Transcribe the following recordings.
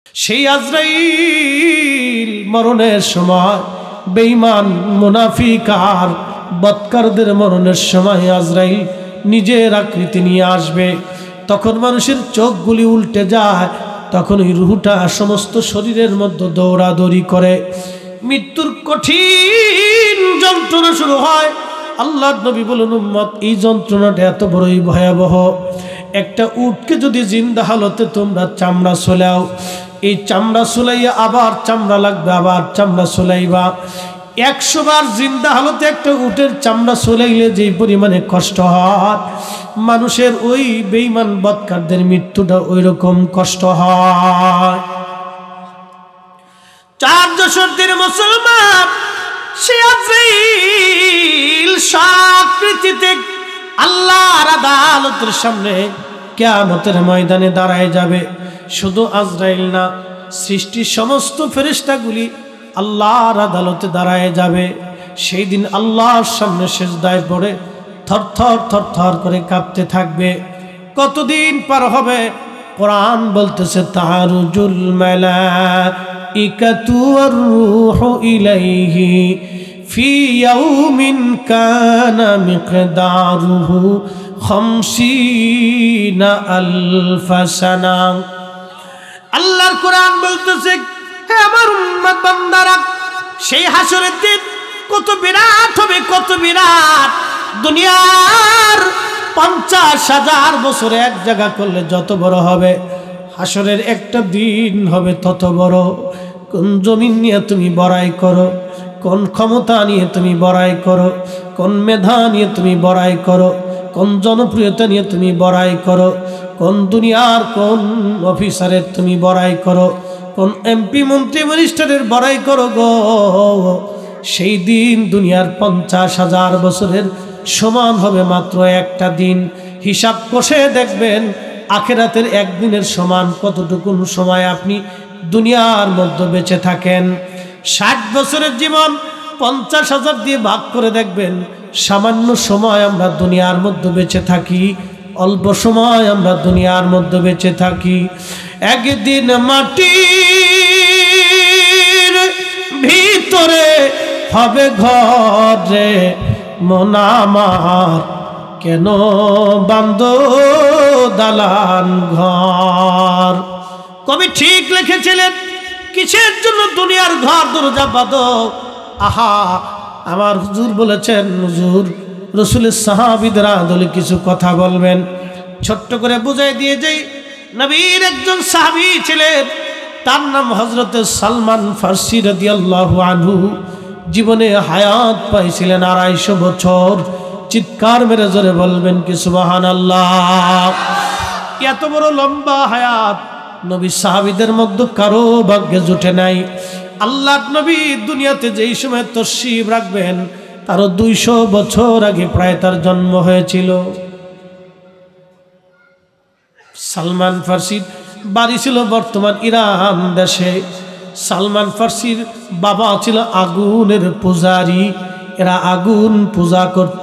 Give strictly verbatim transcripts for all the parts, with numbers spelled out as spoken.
সেই আজরাইল মরণের সময় বেঈমান মুনাফিক আর বদকারদের মরণের সময় আজরাইল নিজের আকৃতি নিয়ে আসবে। তখন মানুষের চোখগুলি উল্টে যায়, তখন ওই রুহটা সমস্ত শরীরের মধ্যে দৌড়াদৌড়ি করে, মৃত্যুর কঠিন যন্ত্রণা শুরু হয়। আল্লাহর নবী বলেন, উম্মত, এই যন্ত্রণাটা এত বড়ই ভয়াবহ। একটা উটকে যদি জিন্দা হালতে তোমরা চামড়া সোলাও, এই চামড়া সোলাইয়া আবার চামড়া লাগবে, আবার চামড়া সোলাইবা। একশো বার জিন্দা হালতে একটা উটের চামড়া সোলাইলে যেই পরিমাণে কষ্ট হয়, মানুষের ওই বেঈমান বদকারদের মৃত্যুটা ওই রকম কষ্ট হয়। চার দশকের মুসলমান সে আজরাইল সাকৃতিতে আল্লাহর আদালতের সামনে কিয়ামতের ময়দানে দাঁড়ায় যাবে। শুধু আজরাইল না, সৃষ্টির সমস্ত ফেরেশতাগুলি আল্লাহর আদালতে দাঁড়ায় যাবে। সেই দিন আল্লাহর সামনে সিজদায় পড়ে থরথর থরথর করে কাঁপতে থাকবে। কতদিন পার হবে? কোরআন বলতেছে, তারুজুল মালাইকাতু ওয়ার রূহু ইলাইহি ফি ইয়াউমিন কানা মিকদারুহু খামসিনা আলফা সানা। আল্লাহর কোরআন বলতেছে, হে আমার উম্মত বান্দারা, সেই হাসরের দিন কত বিরাট হবে, কত বিরাট। দুনিয়ার পঞ্চাশ হাজার বছরে এক জায়গা করলে যত বড় হবে, হাসরের একটা দিন হবে তত বড়। কোন জমিন নিয়ে তুমি বড়াই করো, কোন ক্ষমতা নিয়ে তুমি বড়াই করো, কোন মেধা নিয়ে তুমি বড়াই করো, কোন জনপ্রিয়তা নিয়ে তুমি বড়াই করো, কোন দুনিয়ার কোন অফিসারের তুমি বড়াই করো, কোন এমপি মন্ত্রী মিনিস্টারের বড়াই করো গো, সেই দিন দুনিয়ার পঞ্চাশ হাজার বছরের সমান হবে মাত্র একটা দিন। হিসাব কষে দেখবেন আখিরাতের একদিনের সমান কতটুকুন সময় আপনি দুনিয়ার মধ্যে বেঁচে থাকেন। ষাট বছরের জীবন পঞ্চাশ হাজার দিয়ে ভাগ করে দেখবেন সামান্য সময় আমরা দুনিয়ার মধ্যে বেঁচে থাকি, অল্প সময় আমরা দুনিয়ার মধ্যে বেঁচে থাকি। একদিন মাটির ভিতরে হবে ঘরে মন আমার, কেন বান্ধ দালান ঘর। কবি ঠিক লিখেছিলেন, কিসের জন্য দুনিয়ার ঘর দরজা বাঁধো? আহা, আমার হুজুর বলেছেন, হুজুর রসুলের সাহাবীরা দলে কিছু কথা বলবেন, ছোট্ট করে বুঝাই দিয়ে যাই। নবীর একজন সাহাবী ছিলেন, তার নাম হযরত সালমান ফারসি রাদিয়াল্লাহু আনহু। জীবনে হায়াত পাইছিলেন আড়াইশো বছর। চিৎকার মেরে জোরে বলবেন কি সুবহানাল্লাহ। এত বড় লম্বা হায়াত নবী সাহাবীদের মধ্যে কারো ভাগ্যে জুটে নাই। আল্লাহর নবী দুনিয়াতে যেই সময় তশরিফ রাখবেন তারও দুইশো বছর আগে প্রায় তার জন্ম হয়েছিল। সালমান ফারসির বাড়ি ছিল বর্তমান ইরান দেশে। সালমান ফারসির বাবা ছিল আগুনের পূজারী, এরা আগুন পূজা করত।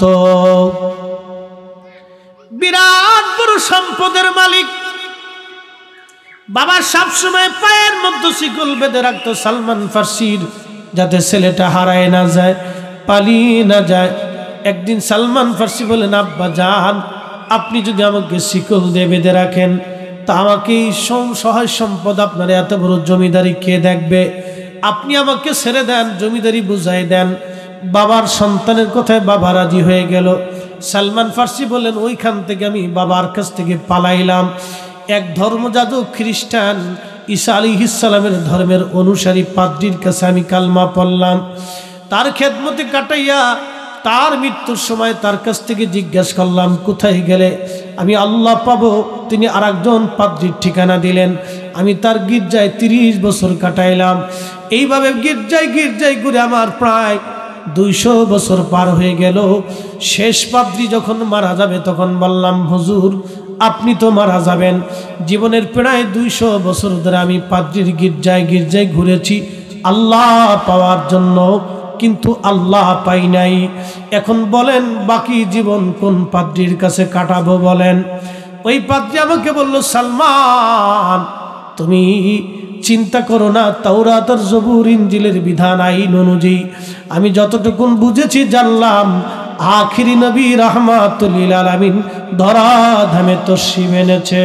বিরাট বড় সম্পদের মালিক। বাবা সবসময় পায়ের মধ্যে শিকল বেঁধে রাখতো সালমান ফারসির, যাতে ছেলেটা হারায় না যায়, পালিয়ে না যায়। একদিন সালমান ফারসি বলেন, আব্বা জান, আপনি যদি আমাকে শিকল দিয়ে বেঁধে রাখেন তা আমাকে এই সহায় সম্পদ, আপনার এত বড় জমিদারি কে দেখবে? আপনি আমাকে ছেড়ে দেন, জমিদারি বুঝাই দেন। বাবার সন্তানের কথায় বাবা রাজি হয়ে গেল। সালমান ফারসি বলেন, ওইখান থেকে আমি বাবার কাছ থেকে পালাইলাম। এক ধর্মযাজক খ্রিস্টান ঈসা আলাইহিস সালামের ধর্মের অনুসারী পাদ্রীর কাছে আমি কালমা পড়লাম। তার খেদমতে কাটাইয়া তার মৃত্যুর সময় তার কাছ থেকে জিজ্ঞাসা করলাম, কোথায় গেলে আমি আল্লাহ পাবো? তিনি আর একজন পাদ্রীর ঠিকানা দিলেন। আমি তার গির্জায় তিরিশ বছর কাটাইলাম। এইভাবে গির্জায় গির্জায় ঘুরে আমার প্রায় দুইশো বছর পার হয়ে গেল। শেষ পাদ্রী যখন মারা যাবে তখন বললাম, হুজুর আপনি তো মারা যাবেন। জীবনের প্রায় দুইশো বছর ধরে আমি পাদ্রীর গির্জায় গির্জায় ঘুরেছি আল্লাহ পাওয়ার জন্য, কিন্তু আল্লাহ পাই নাই। এখন বলেন বাকি জীবন কোন পাদ্রীর কাছে কাটাবো বলেন? ওই পাদ্রী আমাকে বলল, সালমান তুমি চিন্তা করো না, তাওরাত আর জবুর ইনজিলের বিধান আইন অনুযায়ী আমি যতটুকুন বুঝেছি জানলাম, আখিরি নবী রাহমাতুল লিল আলামিন ধরা ধামে তশরিফ এনেছে।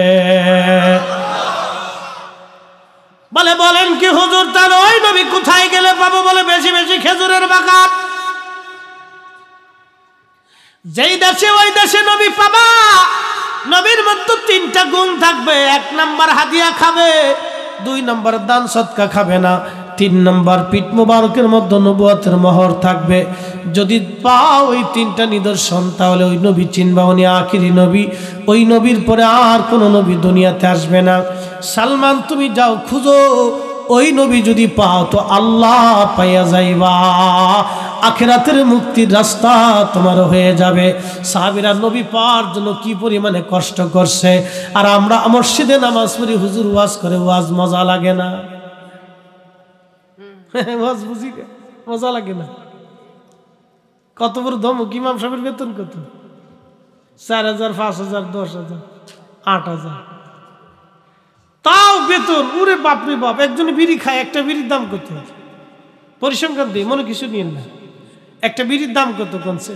বলে বলেন কি হুজুর, তার ওই নবী কোথায় গেলে পাবো? বলে বেশি বেশি খেজুরের বাগান। যেই দেশে ওই দেশে নবী পাবা, নবীর মধ্যে তিনটা গুণ থাকবে। এক নাম্বার হাদিয়া খাবে, দুই নাম্বার দান সদকা খাবে না, তিন নাম্বার পিঠ মুবারকের মধ্যে নবুয়তের মোহর থাকবে। যদি পাও ওই তিনটা নিদর্শন, তাহলে ওই নবী চিনবা, উনি আখিরি নবী। ওই নবীর পরে আর কোনো নবী দুনিয়াতে আসবে না। সালমান তুমি যাও খুঁজো, ওই নবী যদি পাও তো আল্লাহ পাইয়া যাইবা, আখিরাতের মুক্তির রাস্তা তোমার হয়ে যাবে। সাহাবীরা নবী পাওয়ার জন্য কি পরিমাণে কষ্ট করছে, আর আমরা মসজিদে নামাজ পড়ি, হুজুর ওয়াজ করে, ওয়াজ মজা লাগে না? ওয়াজ বুঝি মজা লাগে না? কত বড় ধমক! ইমাম সাহেবের বেতন কত? চার হাজার, পাঁচ হাজার, দশ হাজার, আট হাজার, তাও বেতন। উরে বাপরে বাপ! একজনে বিড়ি খায়, একটা বিড়ির দাম কত? পরিসংখ্যান দিই, মনে কিছু নিয়েন না। একটা বিড়ির দাম কত কোনছে?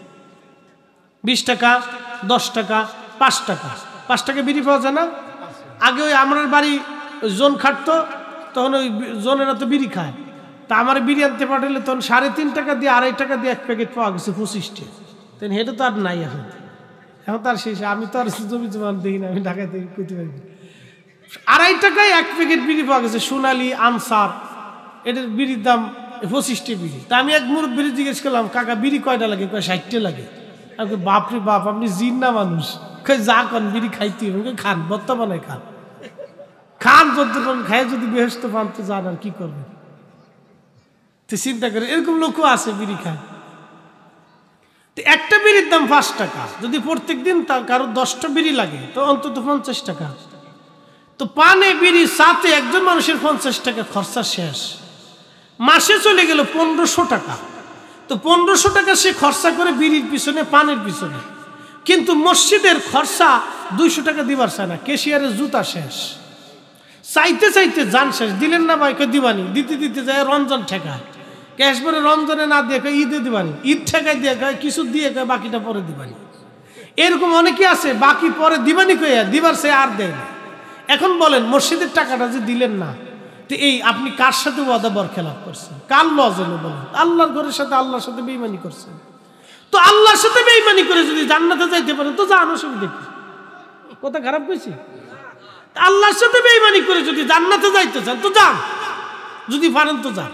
বিশ টাকা, দশ টাকা, পাঁচ টাকা। পাঁচ টাকা বিড়ি পাওয়া যায় না? আগে ওই আমার বাড়ি জোন খাটতো, তখন ওই জোনেরা তো বিড়ি খায়। তা আমার বিড়ি আনতে পাঠালে তখন সাড়ে তিন টাকা দিয়ে, আড়াই টাকা দিয়ে এক প্যাকেট পাওয়া গেছে পঁচিশটা। তেন হেঁটে তো আর নাই এখন। এখন তার শেষে আমি তো আর জমি জমান দেখি না, আমি ঢাকায় থেকে করতে পারি। আড়াই টাকায় এক প্যাকেট বিড়ি পাওয়া গেছে, সোনালি আনসার। এটার বিড়ির দাম পঁচিশটি বিড়ি। তা আমি এক মুরুব বিড়ি জিজ্ঞেস করলাম, কাকা বিড়ি কয়টা লাগে? কয় ষাটটা লাগে। আমি বাপরে বাপ, আপনি জিন না মানুষ? কয় যা কন বিড়ি খাইতে হবে। খান, বর্তমানে খান, খান যতক্ষণ খায়, যদি বেহেশত পান তো যান, আর কি করবেন? তো চিন্তা করে, এরকম লোকও আছে বিড়ি খায়। তো একটা বিড়ির দাম পাঁচ টাকা, যদি প্রত্যেক দিন তার কারো দশটা বিড়ি লাগে তো অন্তত পঞ্চাশ টাকা। তো পানে বিড়ি সাথে একজন মানুষের পঞ্চাশ টাকা খরচা শেষ। মাসে চলে গেল পনেরোশো টাকা। তো পনেরোশো টাকা সে খরচা করে বিড়ির পিছনে, পানের পিছনে। কিন্তু মসজিদের খরচা দুইশো টাকা দিবার চায় না, কেশিয়ারের জুতা শেষ। চাইতে চাইতে যান শেষ, দিলেন না ভাই? কই দিবানি। দিতে দিতে যায় রমজান ঠেকায়, ক্যাশ পরে রমজানে না দিয়ে কয় ঈদে দিবানি, ঈদ ঠেকায় দিয়ে কয় কিছু দিয়ে কয় বাকিটা পরে দিবানি। এরকম অনেকে আছে, বাকি পরে দিবানি কইয়া দিবার সে আর দেয় না। এখন বলেন, মসজিদের টাকাটা যে দিলেন না, তো এই আপনি কার সাথে ওয়াদা বরখেলাপ করছেন? কার লজ হলো বলেন? আল্লাহর ঘরের সাথে, আল্লাহর সাথে বেঈমানি করছেন। তো আল্লাহর সাথে বেঈমানি করে যদি জান্নাতে যাইতে পারেন তো যান, অসুবিধা কি? কথা খারাপ কইছি? আল্লাহর সাথে বেঈমানি করে যদি জান্নাতে যাইতে চান তো যান, যদি পারেন তো যান।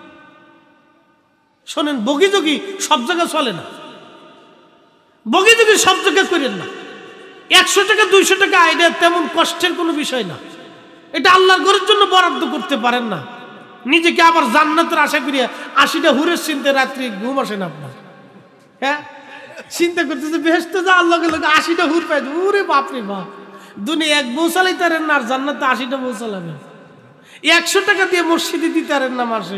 শোনেন, বগি যোগী সব জায়গায় চলে না, বগি যোগী সব জায়গায় করেন না। একশো টাকা দুইশো টাকা আইডিয়া তেমন কষ্টের কোনো বিষয় না। এটা আল্লাহর ঘরের জন্য বরাদ্দ করতে পারেন না, নিজেকে আবার জান্নাতের আশা করিয়া আশিটা হুরের চিন্তা রাত্রি ঘুম আসে না আপনার। হ্যাঁ, চিন্তা করতেছে বেহেশতে যা আল্লাহ আশিটা হুর পাই, উরে বাপরে বাপ! দুনিয়া এক বউ চালাইতে পারেন না, আর জান্নাতে আশিটা বউ চালাবেন। একশো টাকা দিয়ে মসজিদে দিতে পারেন না মাসে।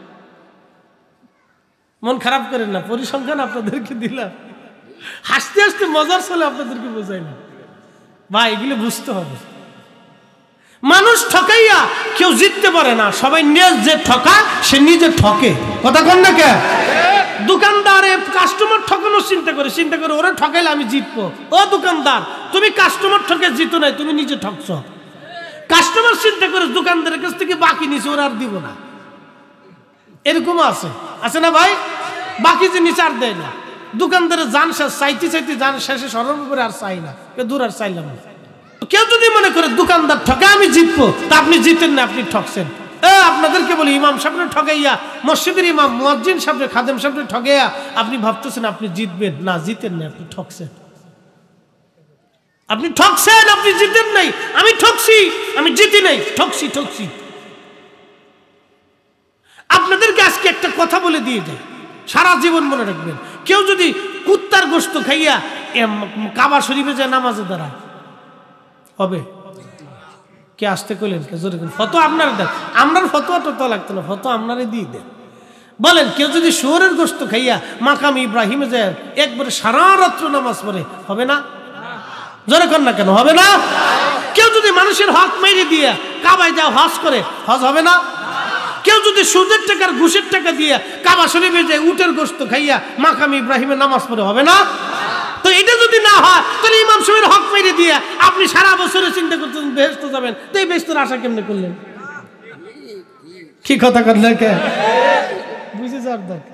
মন খারাপ করেন না, পরিসংখ্যান আপনাদেরকে দিলাম, হাসতে হাসতে মজার চলে আপনাদেরকে বোঝাইলাম। ভাই, এগুলো বুঝতে হবে। মানুষ ঠকাইয়া কেউ জিততে পারে না, সবাই নিজে ঠকা, সে নিজে ঠকে। কথা কন না কে? দোকানদারে কাস্টমার ঠকানোর চিন্তা করে, চিন্তা করে ওরা ঠকাইলে আমি জিতবো। ও দোকানদার, তুমি কাস্টমার ঠকে জিতো নাই, তুমি নিজে ঠকছ। কাস্টমার চিন্তা করে দোকানদারের কাছ থেকে বাকি নিচে ওরা আর দিব না। এরকম আছে, আছে না ভাই? বাকি জিনিস আর দেয় না। দোকানদারের জান শেষ, চাইতে চাইতে জান শেষে সরল করে আর চাই না, দূর আর চাইলাম না। কেউ যদি মনে করে দোকানদার ঠকে আমি জিতবো, তা আপনি জিতেন না, আপনি ঠকছেন। আপনাদেরকে বলি, ইমাম সাহেবরে ঠকাইয়া, মসজিদের ইমাম মুয়াজ্জিন সাহেবরে, খাদেম সাহেবরে ঠকাইয়া আপনি ভাবতেছেন আপনি জিতবেন না, জিতেন না, আপনি ঠকছেন। আপনি ঠকছেন, আপনি জিতেন নাই। আমি ঠকছি, আমি জিতি নাই, ঠকছি ঠকছি। আপনাদেরকে আজকে একটা কথা বলে দিয়ে যায়, সারা জীবন মনে রাখবেন। কেউ যদি কুত্তার গোশত খাইয়া কাবা শরীফে যায় নামাজে দাঁড়ায়, হবে? কে আসতে কইলেন? কে জোরে করেন? ফটো আপনারা দেন, আমরার ফতোয়া তো লাগতো না, ফটো আপনারে দিয়ে দেন। বলেন, কেউ যদি শুয়োরের গোশত খাইয়া মাকাম ইব্রাহিমে যায় একবারে সারা রাত্র নামাজ পড়ে, হবে না? জোরে কর না কেন? হবে না? কেউ যদি মানুষের হক মেরে দিয়ে কাবায় যা হজ করে, হজ হবে না? কেউ যদি সুদের টাকার ঘুষের টাকা দিয়ে কাবা শরীফে যায় উটের গোশত খাইয়া মাকাম ইব্রাহিমের নামাজ পড়ে, হবে না? তো এটা যদি না হয় তাহলে ইমাম সাহেবের হক মেরে দিয়ে আপনি সারা বছরে চিন্তা করতেন বেহেশত যাবেন, তো এই বেহেশতের আশা কেমনে করলেন? কি কথা করলেন? কে বুঝে যাওয়ার দরকার,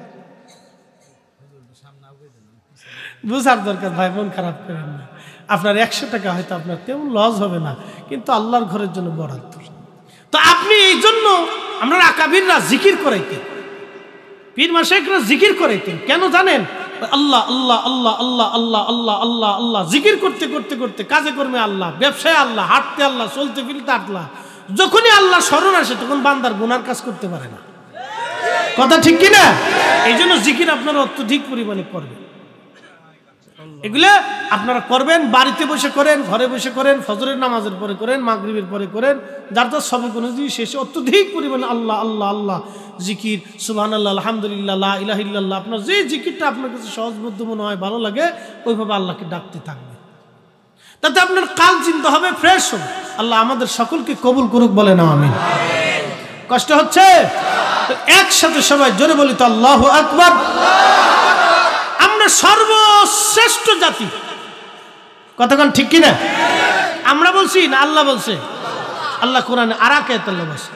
বুঝার দরকার ভাই, মন খারাপ করেন না। আপনার একশো টাকা হয়তো আপনার তেমন লস হবে না, কিন্তু আল্লাহর ঘরের জন্য বরাদ্দ। তো আপনি এই জন্য আমরা আকাবিররা জিকির করাইতেন, পীর মাশায়েখরা জিকির করাইতেন। কেন জানেন? আল্লাহ আল্লাহ আল্লাহ আল্লাহ আল্লাহ আল্লাহ আল্লাহ আল্লাহ জিকির করতে করতে করতে কাজে কর্মে আল্লাহ, ব্যবসায় আল্লাহ, হাঁটতে আল্লাহ, চলতে ফিরতে আল্লাহ। যখনই আল্লাহ স্মরণ আসে তখন বান্দার গুনার কাজ করতে পারে না। কথা ঠিক কিনা? এই জন্য জিকির আপনারা অত্যধিক পরিমাণে করবেন। এগুলো আপনারা করবেন, বাড়িতে বসে করেন, ঘরে বসে করেন, ফজরের নামাজের পরে করেন, মাগরিবের পরে করেন, যার যার সবে কোনো জিনিস শেষে অত্যধিক পরিমাণে আল্লাহ আল্লাহ আল্লাহ জিকির, সুবহানাল্লাহ, আলহামদুলিল্লাহ, লা ইলাহা ইল্লাল্লাহ, আপনার যে জিকিরটা আপনার কাছে সহজবোধ্য মনে হয়, ভালো লাগে, ওইভাবে আল্লাহকে ডাকতে থাকবে। তাতে আপনার কাল চিন্তা হবে, ফ্রেশ হবে। আল্লাহ আমাদের সকলকে কবুল করুক, বলে না আমিন। কষ্ট হচ্ছে? একসাথে সবাই জোরে বলি তো আল্লাহু আকবার। আমরা সর্বশ্রেষ্ঠ জাতি, কতক্ষণ ঠিক কিনা? আমরা বলছি না আল্লাহ বলছে? আল্লাহ কোরআনে আরাকাত আল্লাহ বলছে,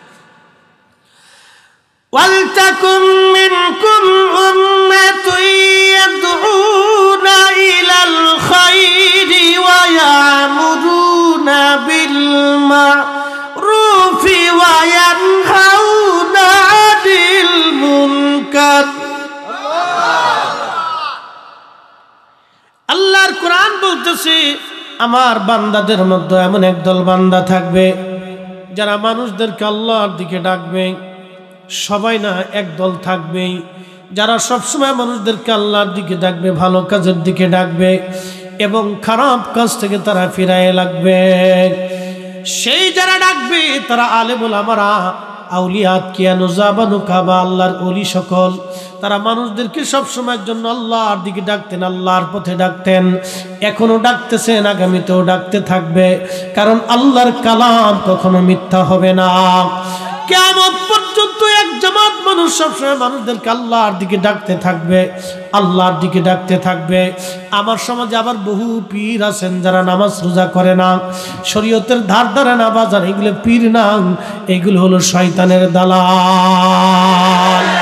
ওয়ালতাকুম মিনকুম উম্মাতুন ইয়াদউনা ইলাল খায়রি ওয়া ইয়ামুরুনা বিল মা'রুফি ওয়া ইয়ানহাউনা আনিল মুনকার। আল্লাহর কোরআন বলতেছে আমার বান্দাদের মধ্যে এমন একদল বান্দা থাকবে যারা মানুষদেরকে আল্লাহর দিকে ডাকবে। সবাই না, একদল থাকবেই যারা সবসময় মানুষদেরকে আল্লাহর দিকে ডাকবে, ভালো কাজের দিকে ডাকবে এবং খারাপ কাজ থেকে তারা ফিরায় লাগবে। সেই যারা ডাকবে তারা আলেম ওলামারা, আউলিয়াত কিয়ানু জাবানু কাবা, আল্লাহর ওলি সকল, তারা মানুষদেরকে সবসময়ের জন্য আল্লাহর দিকে ডাকতেন, আল্লাহর পথে ডাকতেন, এখনো ডাকতেছেন, আগামীতেও ডাকতে থাকবে। কারণ আল্লাহর কালাম কখনো মিথ্যা হবে না। কিয়ামত পর্যন্ত এক জামাত মানুষ সবসময় মানুষদেরকে আল্লাহর দিকে ডাকতে থাকবে, আল্লাহর দিকে ডাকতে থাকবে। আমার সমাজে আবার বহু পীর আছেন যারা নামাজ রোজা করে না, শরীয়তের ধার ধারে না, বাজার, এগুলো পীর না, এগুলো হলো শয়তানের দালাল।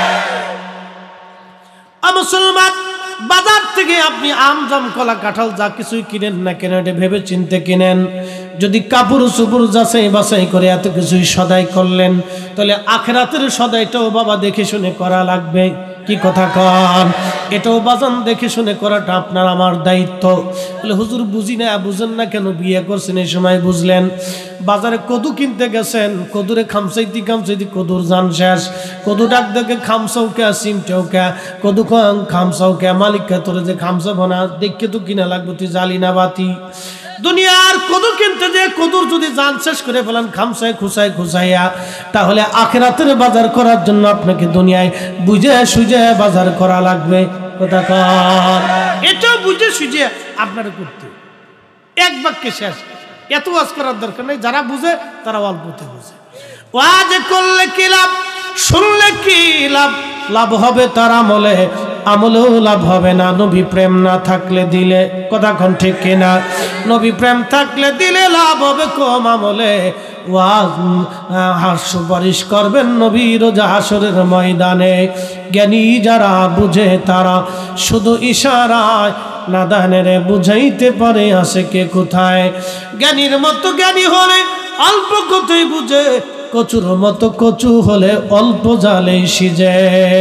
মুসলমান, বাজার থেকে আপনি আম, জাম, কলা, কাঁঠাল যা কিছুই কিনেন না কেন, এটা ভেবে চিনতে কিনেন। যদি কাপড় চুপড় যাচাই বাছাই করে এত কিছুই সদাই করলেন, তাহলে আখিরাতের সদাইটাও বাবা দেখে শুনে করা লাগবে। কি কথা কন? এটাও বাজান দেখে শুনে করাটা আপনার আমার দায়িত্ব। বলে হুজুর বুঝি না, বুঝেন না কেন? বিয়ে করছেন এই সময় বুঝলেন। বাজারে কদু কিনতে গেছেন, কদুরে খামসাইতি খামসাইতি কদুর জান শেষ। কদু ডাক দেখে খামসাও কে, সিমটাও কে, কদু খামসাও কে, মালিককে তোরে যে খামসাবো না দেখে তো কিনা লাগবে, তুই জালি না বাতি। দুনিয়ার কদু কিনতে যে কদুর যদি জান শেষ করে ফেলেন খামসায় খুসায় খুসাইয়া, তাহলে আখিরাতের বাজার করার জন্য আপনাকে দুনিয়ায় বুঝে সুঝে বাজার করা লাগবে। কথা কর, এটাও বুঝে সুঝে আপনারা করতে। এক বাক্যে শেষ, এত ওয়াজ করার দরকার নেই। যারা বুঝে তারা অল্পতে বুঝে। ওয়াজ করলে কি লাভ, শুনলে কি লাভ? লাভ হবে তার আমলে, আমলেও লাভ হবে না নবী প্রেম না থাকলে দিলে। কথা কোন ঠিক কিনা? নবী প্রেম থাকলে দিলে লাভ হবে কম, আমলে ওয়াজ সুপারিশ করবেন নবী রোজা হাসরের ময়দানে। জ্ঞানী যারা বুঝে তারা শুধু ইশারায় নাদানের বুঝাইতে পারে আসে কে কোথায়। জ্ঞানীর মতো জ্ঞানী হলে অল্প কথাই বুঝে, কচুর মতো কচু হলে অল্প জালে সিজে।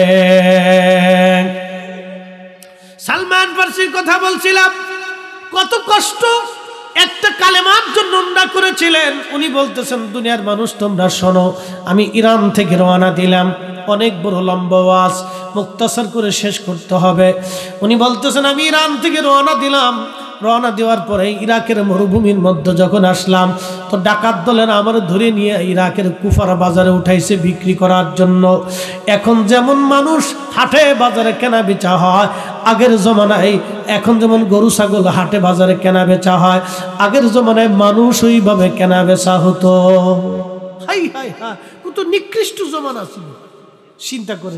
সালমান ফার্সির কথা বলছিলাম, কত কষ্ট একটা কালেমার জন্য উন্ডা করেছিলেন। উনি বলতেছেন দুনিয়ার মানুষ তোমরা শোনো, আমি ইরান থেকে রওনা দিলাম, অনেক বড় লম্বা ওয়াজ, মুক্তাসার করে শেষ করতে হবে। উনি বলতেছেন আমি ইরান থেকে রওনা দিলাম, রওনা দেওয়ার পরে ইরাকের মরুভূমির মধ্যে যখন আসলাম তো ডাকাত দলের আমার ধরে নিয়ে ইরাকের কুফার বাজারে উঠাইছে বিক্রি করার জন্য। এখন যেমন মানুষ হাটে বাজারে কেনা বেচা হয় আগের জমানায়, এখন যেমন গরু ছাগল হাটে বাজারে কেনা বেচা হয় আগের জমানায় মানুষ ওইভাবে কেনা বেচা হতো। হাই হাই হাই, কত নিকৃষ্ট জমানা ছিল চিন্তা করে।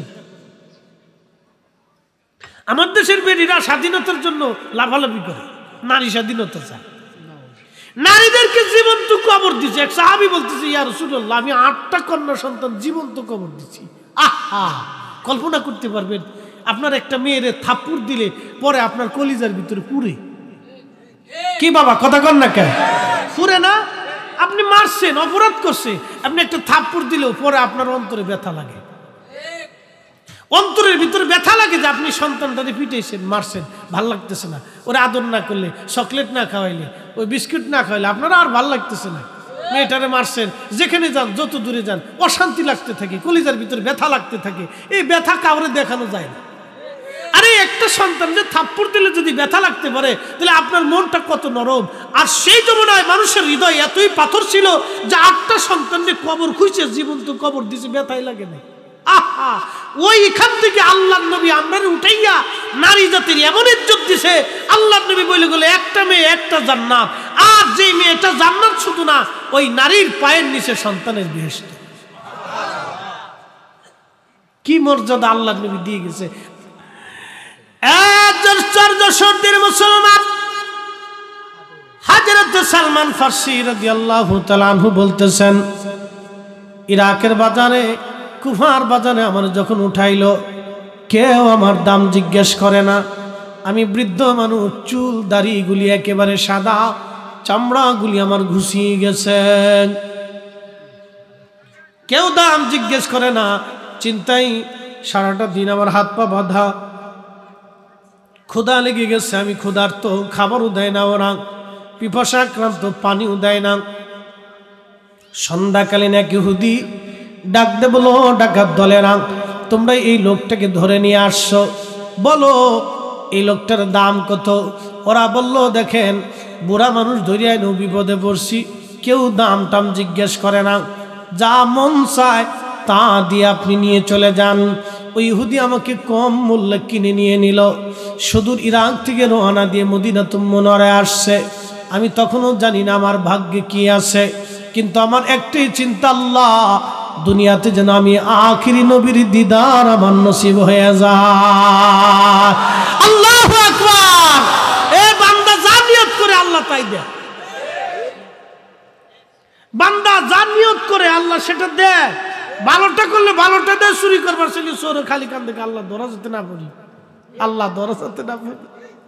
আমার দেশের বেরিরা স্বাধীনতার জন্য লাফালাফি করে, নারী স্বাধীনতা চায়, নারীদেরকে জীবন্ত কবর দিচ্ছে। এক সাহাবী বলতেছে, ইয়া রাসূলুল্লাহ, আমি আটটা কন্যা সন্তান জীবন্ত কবর দিচ্ছি। আহা, কল্পনা করতে পারবেন আপনার একটা মেয়েরে থাপ্পড় দিলে পরে আপনার কলিজার ভিতরে পুরে কি বাবা, কথা কন না কেন? পুরে না? আপনি মারছেন, অপরাধ করছে, আপনি একটা থাপ্পড় দিলেও পরে আপনার অন্তরে ব্যথা লাগে, অন্তরের ভিতরে ব্যথা লাগে যে আপনি সন্তানটাকে পিটাইছেন, মারছেন, ভাল লাগতেছে না, ওরা আদর না করলে, চকলেট না খাওয়াইলে, ওই বিস্কুট না খাওয়াইলে আপনারা আর ভাল লাগতেছে না, মেয়েটারে মারছেন, যেখানে যান যত দূরে যান অশান্তি লাগতে থাকে, কলিজার ভিতরে ব্যথা লাগতে থাকে। এই ব্যথা কাউরে দেখানো যায় না। আরে একটা সন্তানকে থাপ্পড় দিলে যদি ব্যথা লাগতে পারে তাহলে আপনার মনটা কত নরম। আর সেই জমানায় মানুষের হৃদয় এতই পাথর ছিল যে আটটা সন্তানকে কবর খুঁজছে, জীবন্ত কবর দিছে, ব্যথাই লাগে না। আহা, ওইখান থেকে আল্লাহর নবী আমরারে উঠাইয়া নারী জাতির এমন ইজ্জত দিছে, আল্লাহর নবী বলে গেল একটা মেয়ে একটা জান্নাত। আর যে মেয়েটা জান্নাত শুধু না, ওই নারীর পায়ের নিচে সন্তানের বেহেশত। কি মর্যাদা আল্লাহর নবী দিয়ে গেছে। মুসলমান হযরত সালমান ফারসি রাদিয়াল্লাহু তাআলা আনহু বলতেছেন, ইরাকের বাজারে কুফার বাজারে আমার যখন উঠাইলো কেউ আমার দাম জিজ্ঞেস করে না। আমি বৃদ্ধ মানুষ, চুল দাড়িগুলি একেবারে সাদা, চামড়াগুলি আমার ঘুষিয়ে গেছে, কেউ দাম জিজ্ঞেস করে না। চিন্তাই সারাটা দিন আমার হাত পা বাঁধা, ক্ষুধা লেগে গেছে, আমি ক্ষুধার্ত, খাবারও দেয় না ওরা, পিপাসাক্রান্ত, পানিও দেয় না। সন্ধ্যাকালীন এক ইহুদি ডাক দে, বলো ডাকাত দলেরা, তোমরা এই লোকটাকে ধরে নিয়ে আসছো, বলো এই লোকটার দাম কত? ওরা বলল, দেখেন বুড়া মানুষ ধরিয়া নো, বিপদে পড়ছি, কেউ দাম টাম জিজ্ঞেস করে না, যা মন চায় তা দিয়ে আপনি নিয়ে চলে যান। ওই ইহুদি আমাকে কম মূল্যে কিনে নিয়ে নিল, সুদূর ইরাক থেকে রওনা দিয়ে মদিনাতুল মুনাওয়ারায় আসছে। আমি তখনও জানি না আমার ভাগ্যে কি আছে, কিন্তু আমার একটাই চিন্তা, আল্লাহ দুনিয়াতে যেন আমি আখিরি নবীর দিদার আমার নসিব হয়ে যায়। আল্লাহু আকবার। এ বান্দা যা নিয়ত করে আল্লাহ তাই দেয়, বান্দা যা নিয়ত করে আল্লাহ সেটা দেয়। ভালোটা করলে ভালোটা দেয়, চুরি করবার ছিল চোরে খালি কান দেখে আল্লাহ ধরা যেতে না পড়ি, আল্লাহ ধরা যেতে না পড়ি।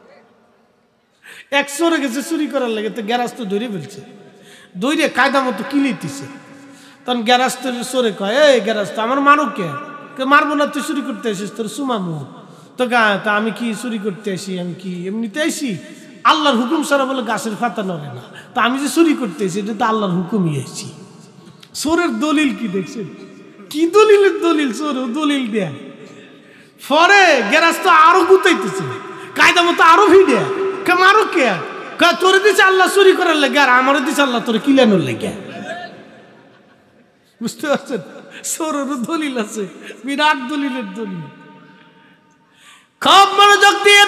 এক চোরে গেছে চুরি করার লেগে, তো গ্যারাজ তো ধরে ফেলছে, দৌড়ে কায়দা মতো কিলিতেছে। তখন গ্যারাজ তো চোরে কয়, এই গ্যারাজ তো আমার মারো কে, মারবো না, তুই চুরি করতে আসিস, তোর সুমামু তো গা, তা আমি কি চুরি করতে আসি, আমি কি এমনিতে আসি? আল্লাহর হুকুম ছাড়া বলে গাছের পাতা নড়ে না, তো আমি যে চুরি করতে আসি এটা তো আল্লাহর হুকুমই আসছি। চোরের দলিল কি দেখছেন? কি দলিলের দলিল? চোর দলিল দেয়, পরে গ্যারাজ তো আরো গুতাইতেছে, কায়দা মতো আরো ভিড়ে, কে মারো কে, তোরে দিচ্ছে আল্লাহ চুরি করার লেগে, আর আমারও দিচ্ছে আল্লাহ তোরে কিলানোর লেগে। বুঝতে পারছেন? চোরেরও দলিল আছে, বিরাট দলিলের দলিল। খুব মনোযোগ দিয়ে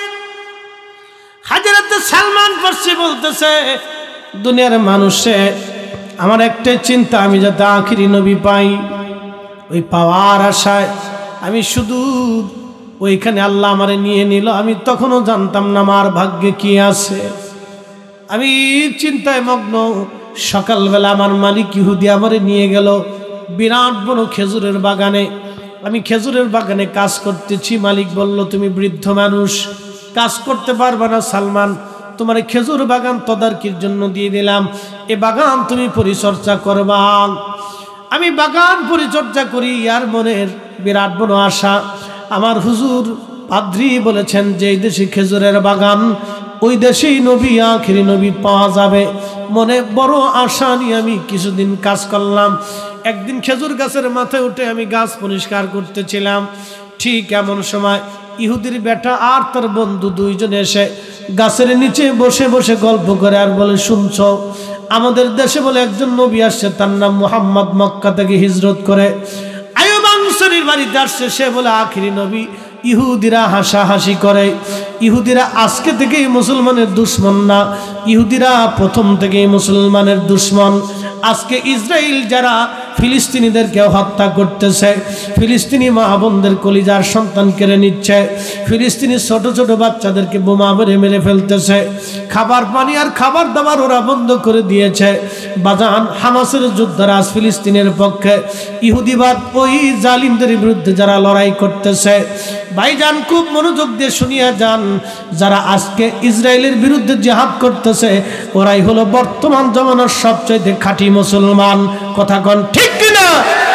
হযরত সালমান ফারসি বলতেছে, দুনিয়ার মানুষে আমার একটাই চিন্তা, আমি যাতে আখিরি নবী পাই। ওই পাওয়ার আশায় আমি শুধু ওইখানে আল্লাহ আমারে নিয়ে নিল, আমি তখনও জানতাম না আমার ভাগ্যে কি আছে। আমি চিন্তায় মগ্ন। সকালবেলা আমার মালিক ইহুদি আমারে নিয়ে গেল বিরাট বড় খেজুরের বাগানে। আমি খেজুরের বাগানে কাজ করতেছি, মালিক বলল, তুমি বৃদ্ধ মানুষ, কাজ করতে পারবে না সালমান, তোমার খেজুর বাগান তদারকির জন্য দিয়ে দিলাম, এ বাগান তুমি পরিচর্যা করবা। আমি বাগান পরিচর্যা করি, আর মনের বিরাট বড় আশা, আমার হুজুর পাদ্রী বলেছেন যে এই দেশে খেজুরের বাগান, ওই দেশেই নবী আখিরি নবী পাওয়া যাবে। মনে বড় আশা নিয়ে আমি কিছুদিন কাজ করলাম। একদিন খেজুর গাছের মাথায় উঠে আমি গাছ পরিষ্কার করতেছিলাম, ঠিক এমন সময় ইহুদির বেটা আর তার বন্ধু দুইজন এসে গাছের নিচে বসে বসে গল্প করে আর বলে, শুনছ আমাদের দেশে বলে একজন নবী আসছে, তার নাম মুহাম্মদ, মক্কা থেকে হিজরত করে আইয়ুব আনসারীর বাড়িতে আসছে, সে বলে আখিরি নবী। ইহুদিরা হাসাহাসি করে। ইহুদিরা আজকে থেকেই মুসলমানের দুশ্মন না, ইহুদিরা প্রথম থেকেই মুসলমানের দুশ্মন। আজকে ইসরায়েল যারা ফিলিস্তিনিদেরকে হত্যা করতেছে, ফিলিস্তিনি মা বোনদের কলিজার সন্তান কেড়ে নিচ্ছে, ফিলিস্তিনি ছোট ছোট বাচ্চাদেরকে বোমা মেরে মেরে ফেলতেছে, খাবার পানি আর খাবার দাবার ওরা বন্ধ করে দিয়েছে। বাজান হামাসের যোদ্ধারা আজ ফিলিস্তিনের পক্ষে, ইহুদিবাদ ওই জালিমদের বিরুদ্ধে যারা লড়াই করতেছে। ভাইজান খুব মনোযোগ দিয়ে শুনিয়া যান, যারা আজকে ইসরায়েলের বিরুদ্ধে জিহাদ করতেছে ওরাই হলো বর্তমান জমানার সবচেয়ে খাঁটি মুসলমান। কথা কোন ঠিক কিনা?